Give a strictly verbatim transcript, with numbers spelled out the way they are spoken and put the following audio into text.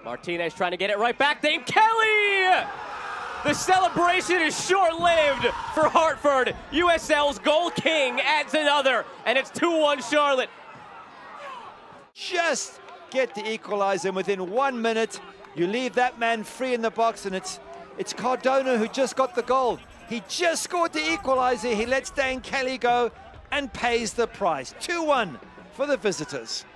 Martinez trying to get it right back. Dane Kelly! The celebration is short-lived for Hartford. U S L's goal king adds another, and it's two one Charlotte. Just get the equalizer, and within one minute, you leave that man free in the box, and it's it's Cardona who just got the goal. He just scored the equalizer. He lets Dane Kelly go and pays the price. two one for the visitors.